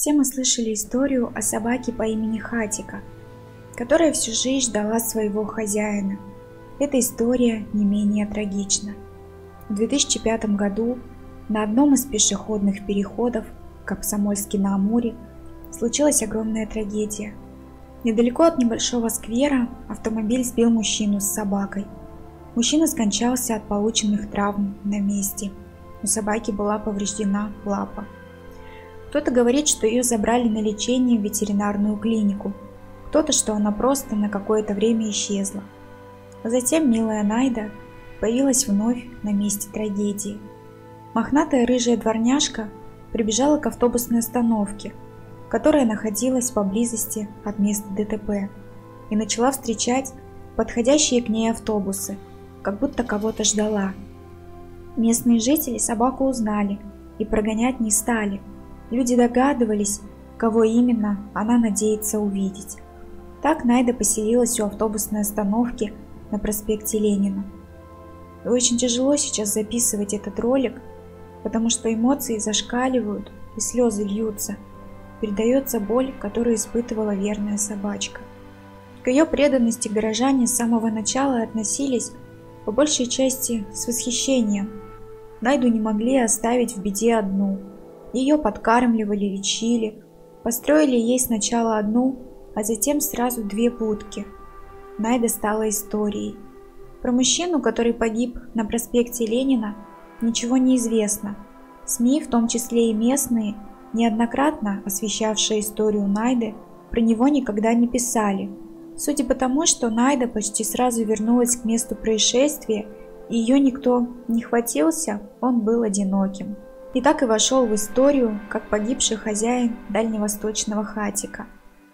Все мы слышали историю о собаке по имени Хатика, которая всю жизнь ждала своего хозяина. Эта история не менее трагична. В 2005 году на одном из пешеходных переходов в Комсомольске-на-Амуре случилась огромная трагедия. Недалеко от небольшого сквера автомобиль сбил мужчину с собакой. Мужчина скончался от полученных травм на месте. У собаки была повреждена лапа. Кто-то говорит, что ее забрали на лечение в ветеринарную клинику, кто-то, что она просто на какое-то время исчезла. А затем милая Найда появилась вновь на месте трагедии. Мохнатая рыжая дворняжка прибежала к автобусной остановке, которая находилась поблизости от места ДТП, и начала встречать подходящие к ней автобусы, как будто кого-то ждала. Местные жители собаку узнали и прогонять не стали. Люди догадывались, кого именно она надеется увидеть. Так Найда поселилась у автобусной остановки на проспекте Ленина. И очень тяжело сейчас записывать этот ролик, потому что эмоции зашкаливают и слезы льются. Передается боль, которую испытывала верная собачка. К ее преданности горожане с самого начала относились по большей части с восхищением. Найду не могли оставить в беде одну. Ее подкармливали, лечили, построили ей сначала одну, а затем сразу две будки. Найда стала историей. Про мужчину, который погиб на проспекте Ленина, ничего не известно. СМИ, в том числе и местные, неоднократно освещавшие историю Найды, про него никогда не писали. Судя по тому, что Найда почти сразу вернулась к месту происшествия, и ее никто не хватился, он был одиноким. И так и вошел в историю как погибший хозяин дальневосточного Хатика.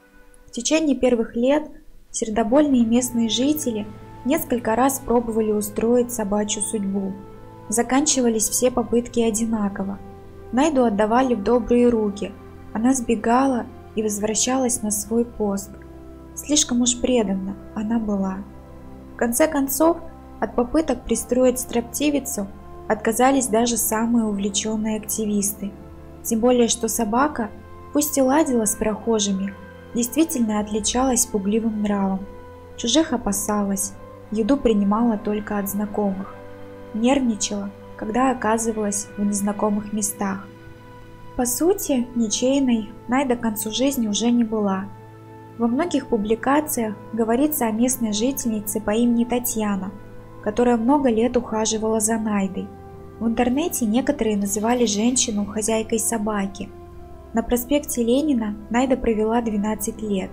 В течение первых лет сердобольные местные жители несколько раз пробовали устроить собачью судьбу. Заканчивались все попытки одинаково. Найду отдавали в добрые руки, она сбегала и возвращалась на свой пост. Слишком уж преданна она была. В конце концов, от попыток пристроить строптивицу отказались даже самые увлеченные активисты. Тем более, что собака, пусть и ладила с прохожими, действительно отличалась пугливым нравом. Чужих опасалась, еду принимала только от знакомых. Нервничала, когда оказывалась в незнакомых местах. По сути, ничейной Найда к концу жизни уже не была. Во многих публикациях говорится о местной жительнице по имени Татьяна, которая много лет ухаживала за Найдой. В интернете некоторые называли женщину хозяйкой собаки. На проспекте Ленина Найда провела 12 лет.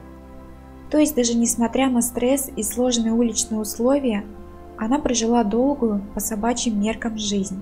То есть даже несмотря на стресс и сложные уличные условия, она прожила долгую по собачьим меркам жизнь.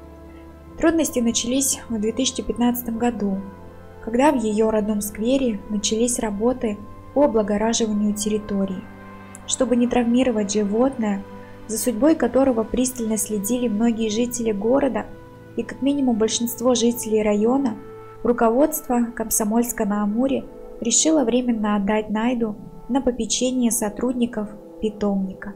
Трудности начались в 2015 году, когда в ее родном сквере начались работы по облагораживанию территории. Чтобы не травмировать животное, за судьбой которого пристально следили многие жители города и как минимум большинство жителей района, руководство Комсомольска-на-Амуре решило временно отдать Найду на попечение сотрудников питомника.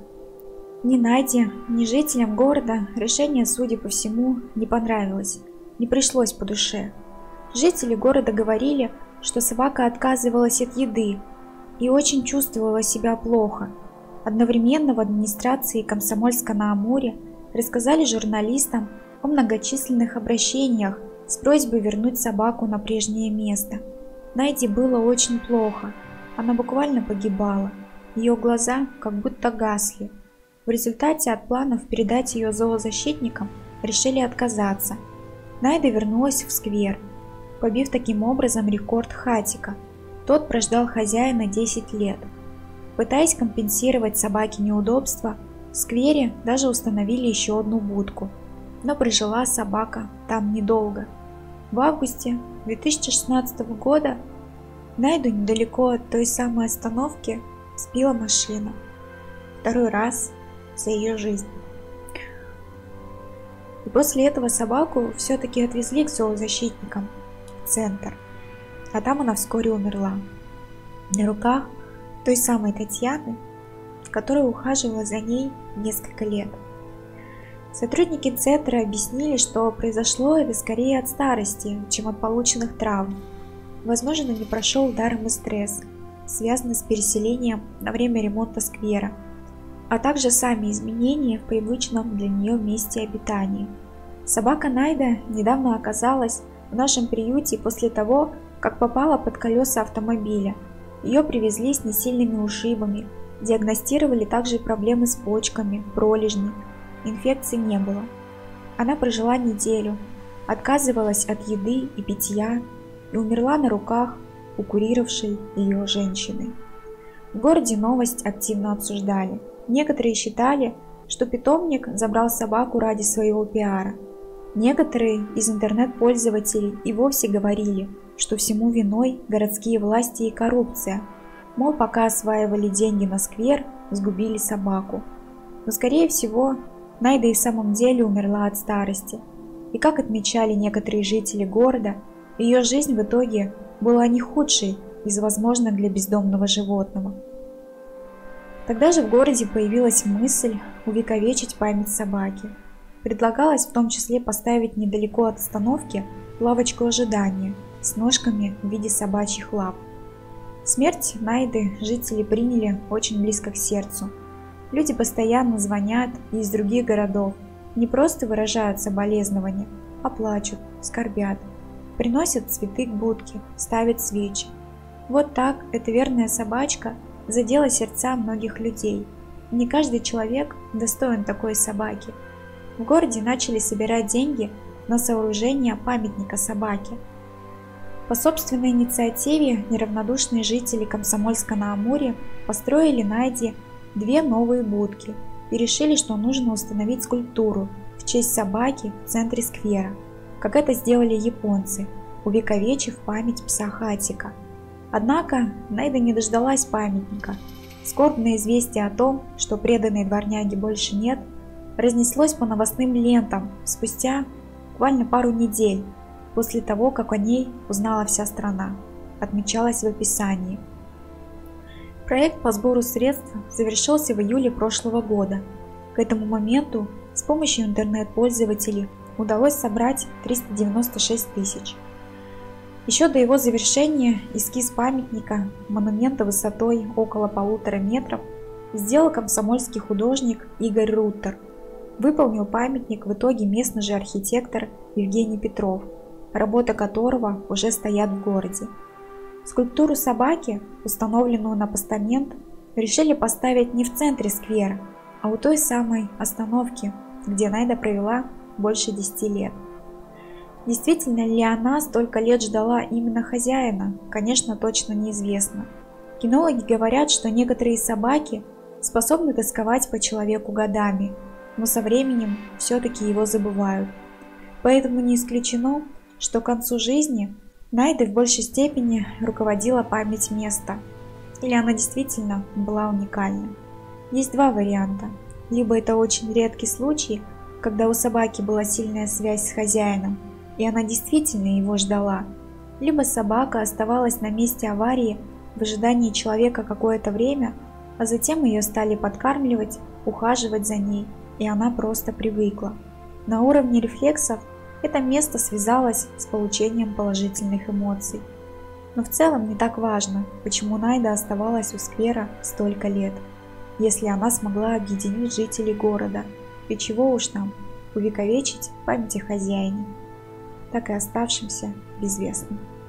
Ни Найде, ни жителям города решение, судя по всему, не понравилось, не пришлось по душе. Жители города говорили, что собака отказывалась от еды и очень чувствовала себя плохо. Одновременно в администрации Комсомольска-на-Амуре рассказали журналистам о многочисленных обращениях с просьбой вернуть собаку на прежнее место. Найде было очень плохо, она буквально погибала, ее глаза как будто гасли. В результате от планов передать ее зоозащитникам решили отказаться. Найда вернулась в сквер, побив таким образом рекорд Хатика. Тот прождал хозяина 10 лет. Пытаясь компенсировать собаке неудобства, в сквере даже установили еще одну будку. Но прожила собака там недолго. В августе 2016 года Найду недалеко от той самой остановки сбила машина. Второй раз за ее жизнь. И после этого собаку все-таки отвезли к зоозащитникам в центр. А там она вскоре умерла. На руках той самой Татьяны, которая ухаживала за ней несколько лет. Сотрудники центра объяснили, что произошло это скорее от старости, чем от полученных травм. возможно, не прошел даром и стресс, связанный с переселением на время ремонта сквера, а также сами изменения в привычном для нее месте обитания. Собака Найда недавно оказалась в нашем приюте после того, как попала под колеса автомобиля. Ее привезли с несильными ушибами, диагностировали также проблемы с почками, пролежни. Инфекций не было. Она прожила неделю, отказывалась от еды и питья и умерла на руках у курировавшей ее женщины. В городе новость активно обсуждали. Некоторые считали, что питомник забрал собаку ради своего пиара. Некоторые из интернет-пользователей и вовсе говорили, что всему виной городские власти и коррупция. Мол, пока осваивали деньги на сквер, сгубили собаку. Но, скорее всего, Найда и в самом деле умерла от старости. И, как отмечали некоторые жители города, ее жизнь в итоге была не худшей из возможных для бездомного животного. Тогда же в городе появилась мысль увековечить память собаки. Предлагалось в том числе поставить недалеко от остановки лавочку ожидания с ножками в виде собачьих лап. Смерть Найды жители приняли очень близко к сердцу. Люди постоянно звонят и из других городов, не просто выражают соболезнования, а плачут, скорбят, приносят цветы к будке, ставят свечи. Вот так эта верная собачка задела сердца многих людей. Не каждый человек достоин такой собаки. В городе начали собирать деньги на сооружение памятника собаке. По собственной инициативе неравнодушные жители Комсомольска-на-Амуре построили Найде 2 новые будки и решили, что нужно установить скульптуру в честь собаки в центре сквера, как это сделали японцы, увековечив память пса Хатика. Однако Найда не дождалась памятника. Скорбное известие о том, что преданной дворняги больше нет, разнеслось по новостным лентам спустя буквально пару недель после того, как о ней узнала вся страна, отмечалось в описании. Проект по сбору средств завершился в июле прошлого года. К этому моменту с помощью интернет-пользователей удалось собрать 396 тысяч. Еще до его завершения эскиз памятника, монумента высотой около 1,5 метров, сделал комсомольский художник Игорь Руттер. Выполнил памятник в итоге местный же архитектор Евгений Петров, работа которого уже стоят в городе. Скульптуру собаки, установленную на постамент, решили поставить не в центре сквера, а у той самой остановки, где Найда провела больше 10 лет. Действительно ли она столько лет ждала именно хозяина, конечно, точно неизвестно. Кинологи говорят, что некоторые собаки способны тосковать по человеку годами, но со временем все-таки его забывают. Поэтому не исключено, что к концу жизни Найда в большей степени руководила память места, или она действительно была уникальна. Есть 2 варианта. Либо это очень редкий случай, когда у собаки была сильная связь с хозяином, и она действительно его ждала, либо собака оставалась на месте аварии в ожидании человека какое-то время, а затем ее стали подкармливать, ухаживать за ней, и она просто привыкла. На уровне рефлексов это место связалось с получением положительных эмоций. Но в целом не так важно, почему Найда оставалась у сквера столько лет, если она смогла объединить жителей города, и чего уж там, увековечить память о хозяине, так и оставшемся безвестным.